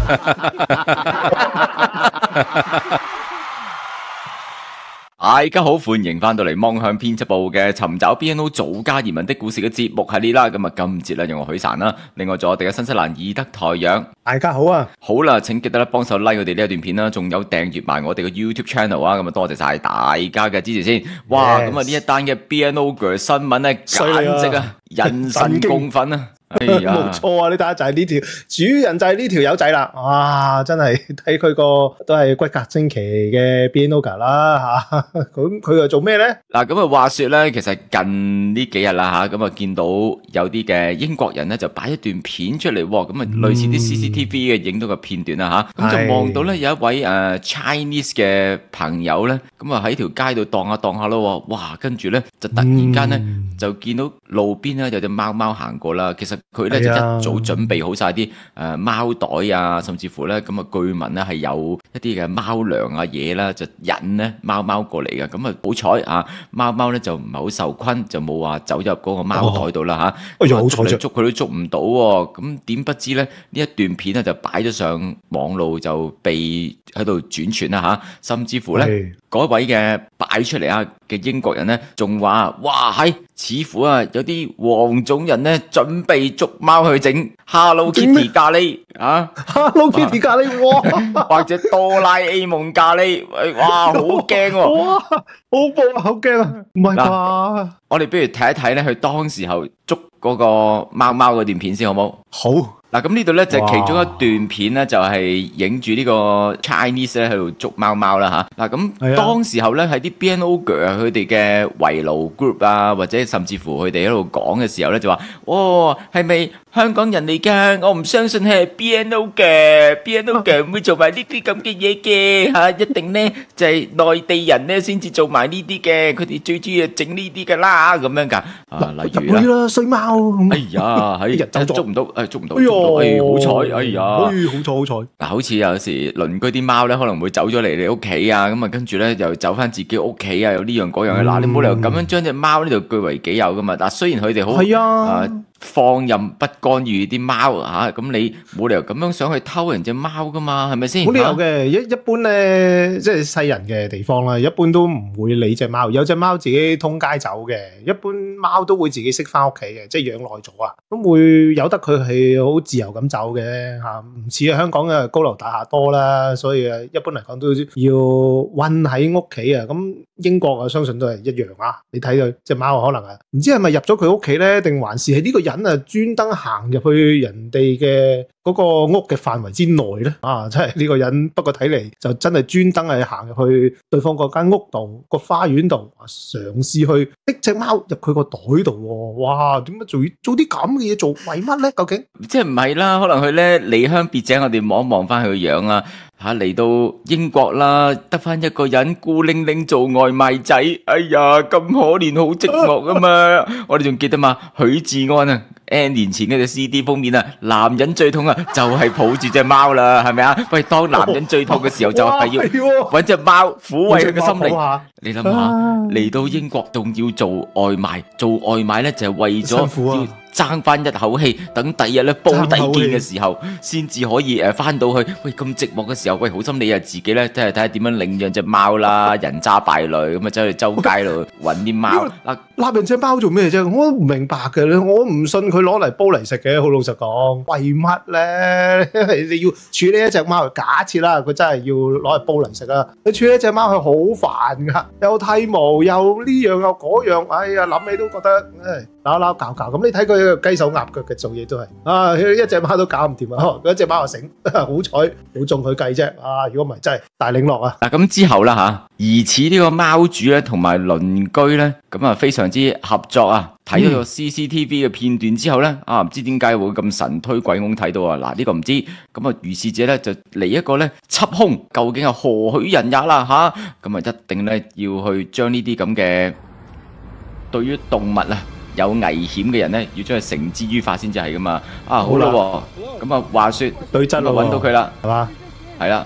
大家好，歡迎翻到嚟妄想編輯部嘅尋找 BNO 祖家移民的故事嘅節目系列啦。咁啊，今節咧用我許晨啦，另外仲有我哋嘅新西蘭以德台陽。 大家好啊！ 好啦，請記得咧幫手 like 我哋呢一段片啦，仲有訂閱埋我哋嘅 YouTube channel 啊。咁啊，多謝晒大家嘅支持先。哇，咁啊呢一單嘅 BNO 嘅新聞咧，簡直啊人神共憤啊！ 冇錯啊！你睇下就係呢條主人就係呢條友仔啦，哇！真係睇佢個都係骨骼精奇嘅 BNO 啦吓，咁佢又做咩咧？ 嗱，咁啊話說咧，其實近呢幾日啦吓，咁啊見到有啲嘅英國人咧就擺一段片出嚟，咁啊類似啲 CCTV 嘅影到嘅片段啦吓，咁就望到咧有一位Chinese 嘅朋友咧，咁啊喺條街度蕩下蕩下咯，哇！跟住咧就突然間咧就見到路邊咧有隻貓貓行過啦，其實佢咧就一早準備好晒啲貓袋啊，甚至乎咧咁啊據聞咧係有一啲嘅貓糧啊嘢啦，就引咧貓貓過嚟嘅。咁啊好彩啊，貓貓咧就唔係好受困，就冇話走入嗰個貓袋度啦吓。 好彩啫， 捉佢都捉唔到喎。咁點不知咧呢一段片咧就擺咗上網路，就被喺度轉傳啦吓，甚至乎咧嗰位嘅擺出嚟啊嘅英國人咧仲話哇係似乎啊有啲黃種人咧準備捉貓去整 Hello Kitty 咖喱啊 Hello Kitty 咖喱哇， 或者哆啦 A 夢咖喱，哇好驚喎！ 哇好怖啊，好驚啊，唔係啩？ 我哋不如睇一睇咧佢當時候捉嗰個貓貓嗰段片先好冇？ 好。 嗱，咁呢度咧就其中一段片咧，就係影住呢個 Chinese 咧喺度捉貓貓啦吓。嗱，咁當時候咧喺啲 BNO 佢哋嘅圍爐 group 啊，或者甚至乎佢哋喺度講嘅時候咧，就話：哦，係咪香港人嚟㗎？我唔相信係 BNO 嘅，BNO 嘅唔會做埋呢啲咁嘅嘢嘅嚇，一定咧就係內地人咧先至做埋呢啲嘅，佢哋最中意整呢啲㗎啦，咁樣㗎。啊，例如啦，衰貓。 哎呀，係真捉唔到，捉唔到。好彩，哎呀， 好彩。 嗱，好似有時鄰居啲貓咧，可能會走咗嚟你屋企啊，咁啊，跟住咧又走翻自己屋企啊，有呢樣嗰樣嘅。嗱，你冇理由咁樣將隻貓呢度據為己有噶嘛。嗱，雖然佢哋好放任不干預啲貓嚇，咁你冇理由咁樣想去偷人隻貓噶嘛，係咪先？ 冇理由嘅，一般咧，即係西人嘅地方啦，一般都唔會理隻貓。有隻貓自己通街走嘅，一般貓都會自己識翻屋企嘅，即係養耐咗啊，咁會由得佢係好自由咁走嘅嚇，唔似香港嘅高樓大廈多啦，所以一般嚟講都要韞喺屋企啊。咁英國啊，相信都係一樣啊。你睇佢隻貓可能啊，唔知係咪入咗佢屋企咧，定還是係呢個人啊專登行入去人哋嘅嗰個屋嘅範圍之內咧？啊，真係呢個人，不過睇嚟就真係專登係行入去對方嗰間屋度個花園度，嘗試去逼隻貓入佢個袋度喎。哇！點解做啲咁嘅嘢做？為乜咧？究竟即係唔係啦？可能佢咧離鄉別井，我哋望一望翻佢個樣啊！嚇嚟到英國啦，得翻一個人孤零零做外賣仔，哎呀咁可憐，好寂寞啊嘛！我哋仲記得嘛，許志安啊 ，N 年前嗰隻 CD 封面啊，男人最痛啊，就係抱住隻貓啦，係咪啊？喂，當男人最痛嘅時候，就係要揾隻貓撫慰佢嘅心靈。你諗下，嚟到英國仲要做外賣，做外賣咧就係為咗爭翻一口氣，等第二日咧煲底見嘅時候，先至可以翻到去。喂，咁寂寞嘅時候，喂，好心你啊自己咧，即係睇下點樣領養隻貓啦，人渣敗類咁啊，走去周街度揾啲貓。 揦人隻貓做咩啫？我都唔明白嘅，我唔信佢攞嚟煲嚟食嘅。好老實講，為乜咧？你要處理一隻貓，假設啦，佢真係要攞嚟煲嚟食啦。你處理一隻貓係好煩噶，又剃毛，又呢樣又嗰樣，哎呀諗起都覺得唉撈搞。咁你睇佢雞手鴨腳嘅做嘢都係啊，一隻貓都搞唔掂啊！嗰隻貓就醒，好彩冇中佢計啫。啊，如果唔係真係大領落啊！ 嗱，咁之後啦吓，疑似呢個貓主咧同埋鄰居咧，咁啊非常之合作啊！睇到個 CCTV 嘅片段之後咧，啊唔知點解會咁神推鬼拱睇到啊！嗱，呢個唔知，咁啊如是者咧就嚟一個咧緝兇，究竟係何許人也啦吓？咁啊一定咧要去將呢啲咁嘅對於動物啊有危險嘅人咧，要將佢繩之於法先至係噶嘛。啊好啦，咁啊話說對質咯， 揾到佢啦， 係嘛？ 係啦。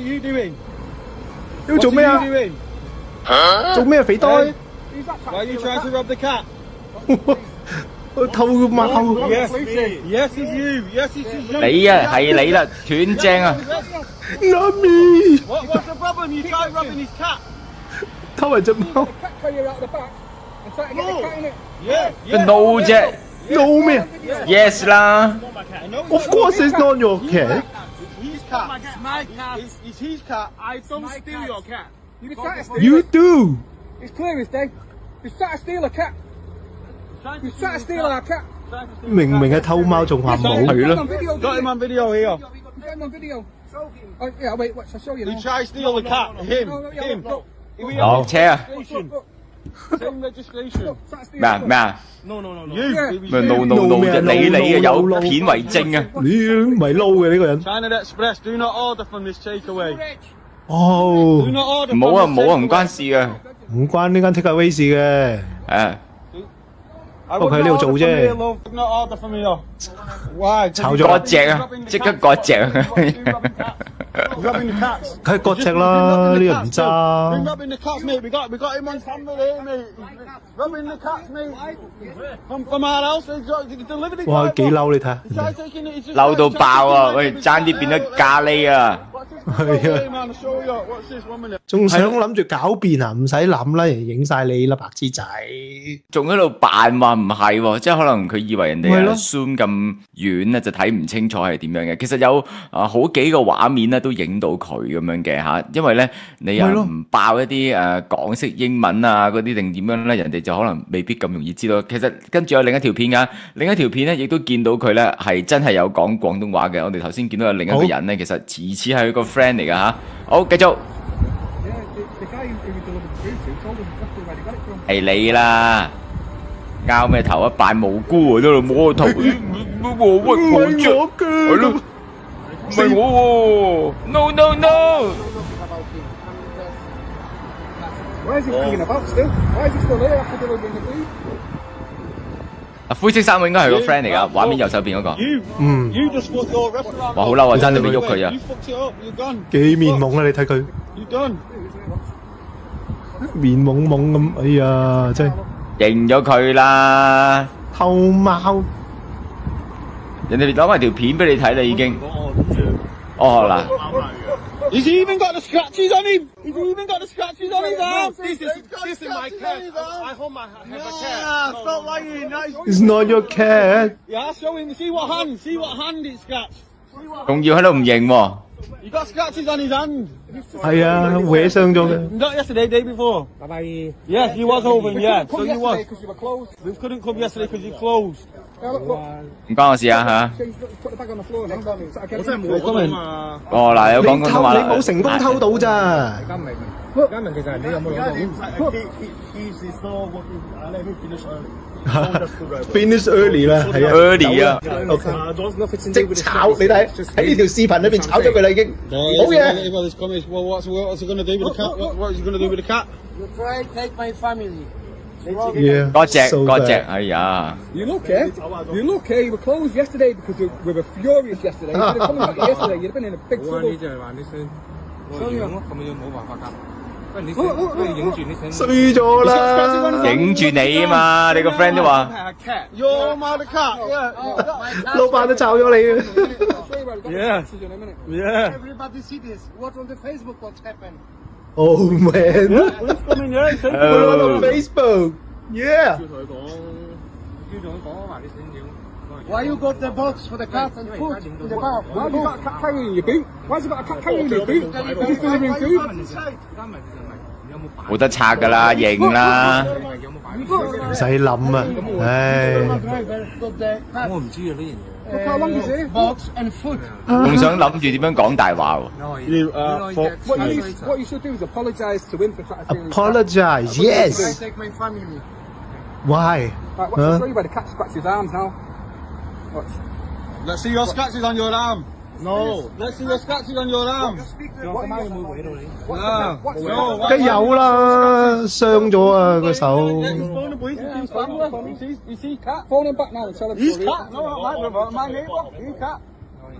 要做咩啊？做咩肥呆？ 我偷貓。 Yes, yes, it's you. Yes, it's you. 你啊，係你啦，斷正啊！ Nami， What's the problem? You tried rubbing his cat. 偷人隻貓 cat carrier out the back and try to get the cat in it. Yeah, 個 yeah. no 啫 ？No 咩 ，yes 啦。 ？Of course it's not your cat。 His cat. It's my cat. It's his cat. I don't steal your cat. You been trying to steal You it. do。 It's clear as day. You trying to steal a cat. You trying to steal our cat. 明明係偷貓仲話冇。 係咯 On video. Got him on video here. You got him on video. Oh, yeah, wait, watch, I'll show you You now. try to steal the cat. Him. No, no, yeah, Him. look, Here we 落 are. 車啊！ Registration. look, Same registration. look, trying to steal 咩啊 the 咩啊？ No, no, no, no. Yeah. You. 咩 no no no 啫？你啊有片為證啊！ 你唔係撈嘅呢個人。 China Express. Do not order from this takeaway. 哦 Do，not order. 唔 from 好啊 this 唔好啊，唔 takeaway. 關事嘅。 唔關呢間 takeaway 事嘅。 誒， I 不過佢喺呢度做啫。 would not order from here, love. Do not order from here. Why? 炒咗割隻啊！即刻割隻啊！ Rubbing the cats. 梗係割隻啦，呢個唔 Been 揸。 rubbing the cats, mate. We got him on camera here, mate. Rubbing the cats, mate. From our house, he delivered it. 哇，幾嬲你睇下。 Try taking it. He's just 嬲到 trying 爆 to 啊！ take it. 喂，爭啲變咗咖喱啊！ What's this? 係啊 Hey, man, I'll show you. What's this? 1 minute. 仲想諗住狡辯啊？唔使諗啦，人影晒你啦，白痴仔。 仲喺度扮話唔係喎，即係可能佢以為人哋咪咯 zoom 咁遠咧，就睇唔清楚係點樣嘅。其實有好幾個畫面咧都影到佢咁樣嘅嚇，因為咧你咪咯唔爆一啲港式英文啊嗰啲定點樣咧，人哋就可能未必咁容易知道。其實跟住有另一條片㗎，另一條片咧亦都見到佢咧係真係有講廣東話嘅。我哋頭先見到有另一個人咧，其實似係佢個 friend 嚟㗎嚇。好，繼續。 Yeah, the guy who delivered the food to told him exactly where he got it from. 係你啦，拗咩頭啊？扮無辜喎，喺度摸個頭，我屈我着，係咯，唔係我喎，no no no， Why is he hanging about still? Why is he still there after delivering the food? 灰色衫應該係個 friend 嚟㗎，畫面右手邊嗰個， You. 嗯， You just fucked your restaurant. 哇好嬲啊，爭啲俾喐 Wait, 佢啊 you！fucked it up. You're gone. 幾面懵啊！你睇佢 You're done. 面懵懵咁，哎呀，真係認咗佢啦， 偷貓。 人哋攞埋條片俾你睇啦已經。哦嗱， He's even got the scratches on him. He's even got the scratches on his arm. This is my cat. I hold my have a cat. Ah, stop lying. It's not your cat。 Yeah, show him. See what hand. See what hand it's scratched. 仲要喺度唔認喎。 He got scratches on his hand. 係啊，搲傷咗嘅。 Not yesterday, day before. Bye-bye. Yes, he was open. Yeah, so Come you was. yesterday because you were closed. We couldn't come yesterday because you closed. Yeah, look. 唔關我事啊嚇。 Change, put the bag on the floor now. Is that okay? 我真係冇講啊嘛。 哦嗱，有講廣東話啦。 你冇成功偷到咋？ 而家明其實係你有冇攞到？ He's his door. I let him finish early. Finish early 啦，係啊 Early 啊 OK， Nothing to do 即 with 炒你睇喺呢條視頻裏邊炒咗佢啦已經。好嘢。 Well, this comment. Well, what's he going to do with the cat? What is he going to do with the cat? You try to take my family. Yeah， 嗰隻 so 嗰隻， bad 哎呀！ You look, eh? You look, eh? You were closed yesterday because we were furious yesterday. If you'd have come back yesterday, you'd have been in a big 好啊， trouble. 呢就係話你想我影咯，咁樣冇辦法㗎。不如你不如影住你想。 衰咗啦。 影住你啊嘛，你個 friend 都話。 係 cat。 Your mother cat. Yeah. 老闆都炒咗你啊。 I'll show you where the Yeah. is in a minute. Yeah. Everybody see this. What on the Facebook? What's happened? Oh man， Police coming. Yeah. Take it. put it on Facebook，yeah。 要同佢講，要同佢講話你想影。Why you got the box for the cat and food in the bar? Why have you got a cat carrier in your boot? Why has he got a cat carrier in his boot? Is he delivering food? 冇得拆㗎啦，認啦。 唔使諗啊，唉， 我唔知啊呢樣嘢。 Look how long is it? Box and food. 仲想諗住點樣講大話喎？ You, for, What you should do is apologise to him for trying to steal his cat. apologize，yes。 Take my family. Why？ Right, watch, I'll show you where the cat scratches his arms now. Watch. let's see your scratches on your arm. No. Let's see your scratches on your arm. Your family 會回到你。 Ah, What's the no, cat? 梗有啦，傷咗啊個手。 Yeah, he's phone the police. He's phone the You see cat? Phone him back now and tell him He's to cat. No, not my brother. My neighbour. He's cat.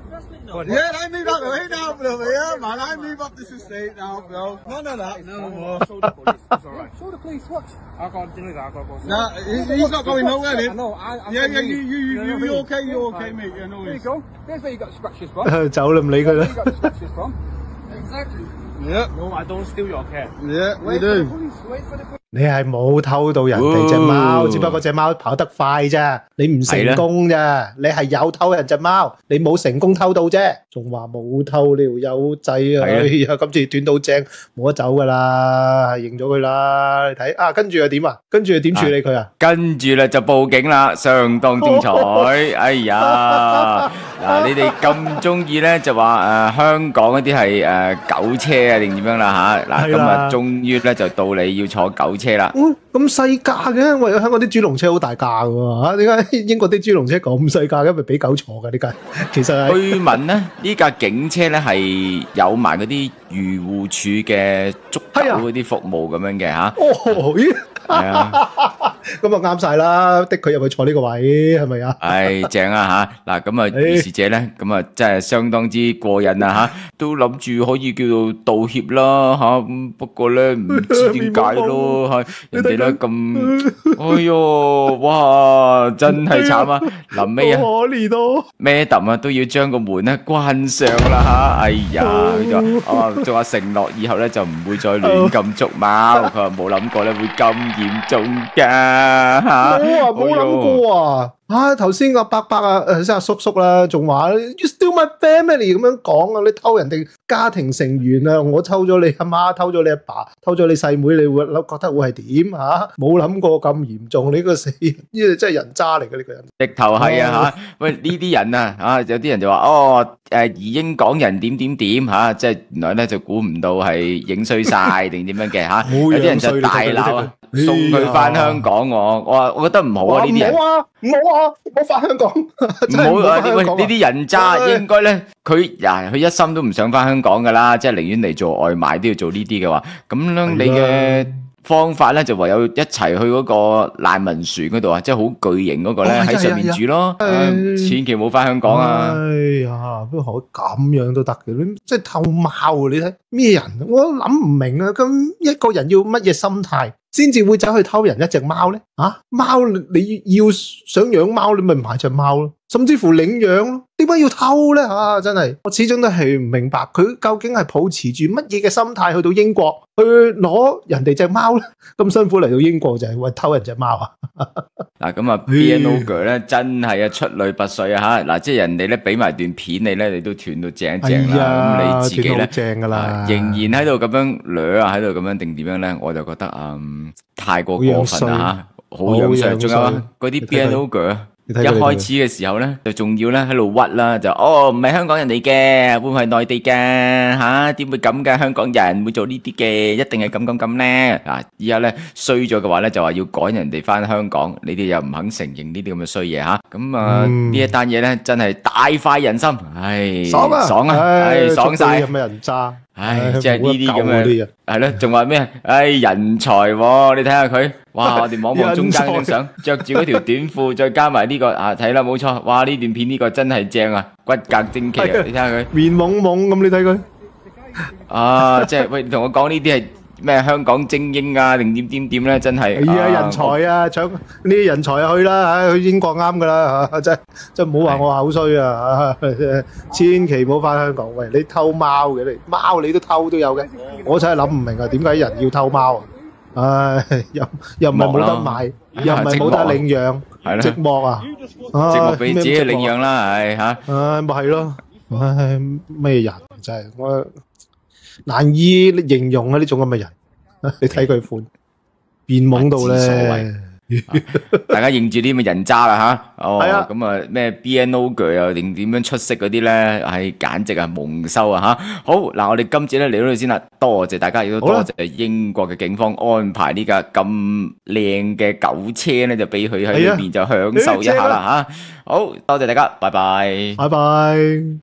Yeah, they move up the way now, bro. Yeah, man, I move up this estate now, bro. None of that. No more. Show the police. It's all right. Show the police. Watch. I can't do that. I can't go. Nah, he's not going nowhere, I then. know. Yeah, you okay, you okay, mate. Yeah, no There you worries. go. There's where you got the scratches from. 走啦，唔理佢 Where 啦 you。got the scratches from. Exactly. Yeah, No, I don't steal your cat. yeah, you Wait for the do. police. Wait for the police. 你係冇偷到人哋隻貓， 哦只不過隻貓跑得快啫，你唔成功咋，你係有偷人隻貓，你冇成功偷到啫，仲話冇偷你條友仔啊！ 係啊哎呀，今次斷到正，冇得走噶啦，係認咗佢啦。你睇啊，跟住又點啊？跟住又點處理佢啊？ 跟住咧就報警啦，相當精彩。哎呀，嗱，你哋咁中意咧就話香港嗰啲係狗車啊定點樣啦嚇？嗱， 係啦今日終於咧就到你要坐狗車啦。 咁細架嘅，因為香港啲豬籠車好大架嘅喎嚇，點解英國啲豬籠車咁細架嘅？咪俾狗坐嘅呢架？其實係據聞咧，呢架警車咧係有埋嗰啲漁護署嘅捉狗係啊嗰啲服務咁樣嘅嚇。 哦，咦， 係啊， 咁啊啱晒啦，的佢入去坐呢個位係咪啊？ 唉，正啊嚇！嗱，咁啊， 唉於是者咧，咁啊，真係相當之過癮啊嚇，都諗住可以叫做道歉啦嚇，咁不過咧唔知點解咯嚇，人哋咧咁，哎呦，哇，真係慘啊！臨尾啊好可憐咯。 ，Madam 啊都要將個門咧關上啦嚇，哎呀，佢就話仲話承諾以後咧就唔會再亂咁捉貓，佢話冇諗過咧會咁嚴重㗎嚇， 冇諗過啊！啊，頭先個伯伯啊，即係阿叔叔啦，仲話 You steal my family 咁樣講啊！你偷人哋家庭成員啊，我偷咗你阿媽，偷咗你阿爸，偷咗你細妹，你會覺得會係點嚇？冇諗過咁嚴重，你個死人，呢個真係人渣嚟嘅呢個人。 直頭係啊吓，喂呢啲人啊，有啲人就話哦，移英港人點點點吓，即係原來咧就估唔到係影衰晒定點樣嘅吓，有啲人就大鬧啊，送佢翻香港我覺得唔好啊呢啲人。 唔好翻香港， 唔好啊！喂，呢啲人渣應該咧，佢一心都唔想翻香港噶啦，即係寧願嚟做外賣都要做呢啲嘅話，咁樣你嘅方法咧就唯有一齊去嗰個難民船嗰度啊，即係好巨型嗰個咧喺上面住咯，千祈唔好翻香港啊！ 哎呀，不過可咁樣都得嘅，你即係偷貓啊！你睇咩人？我都諗唔明啊！咁一個人要乜嘢心態先至會走去偷人一隻貓咧？啊，貓你要想養貓，你咪買隻貓咯，甚至乎領養咯。點解要偷咧？啊，真係我始終都係唔明白佢究竟係抱持住乜嘢嘅心態去到英國去攞人哋隻貓咧？咁辛苦嚟到英國就係為偷人隻貓啊！ 嗱咁啊，BNO 咧真係啊出類拔萃啊吓！嗱，即係人哋咧俾埋段片你咧，你都斷到正正啦。咁你自己咧正噶啦， 仍然喺度咁樣掠啊，喺度咁樣定點樣咧？我就覺得太過過分啦吓，好樣衰。仲有啊，嗰啲 BNO 一開始嘅時候咧，就仲要咧喺度屈啦，就唔係香港人嚟嘅，會唔係內地嘅吓？點會咁嘅？香港人會做呢啲嘅，一定係咁咧。嗱，依家咧衰咗嘅話咧，就話要趕人哋翻香港，你哋又唔肯承認呢啲咁嘅衰嘢吓。咁呢一單嘢咧，真係大快人心，唉，爽啊，爽晒。 有咩人渣？ 唉，即係呢啲咁嘅，係咯，仲話咩？唉，人才喎！你睇下佢，哇！我哋望望中間嗰張相，着住嗰條短褲，再加埋呢個睇啦，冇錯，哇！呢段片呢個真係正啊，骨骼精奇啊！你睇下佢， 面懵懵咁，你睇佢， 即係喂，你同我講呢啲係咩香港精英啊，定點咧？真係， 係啊，人才啊，搶呢啲人才去啦，去英國啱噶啦，真唔好話我口衰啊！千祈唔好翻香港。喂，你偷貓嘅，你貓你都偷都有嘅，我真係諗唔明啊，點解人要偷貓啊？唉，又唔係冇得買，又唔係冇得領養，寂寞啊！ 寂寞俾自己領養啦，係吓。 唉，咪係咯，唉，咩人真係我難以形容啊！呢種咁嘅人，你睇佢款變懵到咧， 大家認住啲咁嘅人渣啦吓。 係啊， 咁啊咩 BNO 啊定點樣出色嗰啲咧，係簡直係蒙羞啊吓。好嗱，我哋今次咧嚟到呢度先啦，多謝大家，亦都多謝英國嘅警方安排呢架咁靚嘅狗車咧，就俾佢喺裏面就享受一下啦吓。好多謝大家，拜拜， 拜拜。